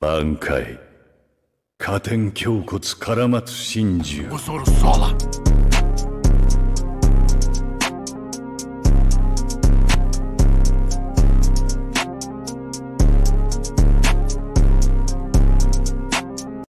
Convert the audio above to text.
挽回。加点胸骨絡松真珠。 我说了算了。